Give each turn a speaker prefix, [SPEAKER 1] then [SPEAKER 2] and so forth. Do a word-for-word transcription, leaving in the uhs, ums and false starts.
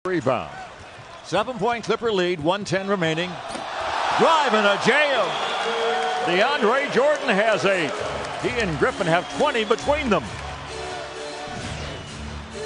[SPEAKER 1] Rebound. Seven-point Clipper lead, one ten remaining. Driving a jam. DeAndre Jordan has eight. He and Griffin have twenty between them.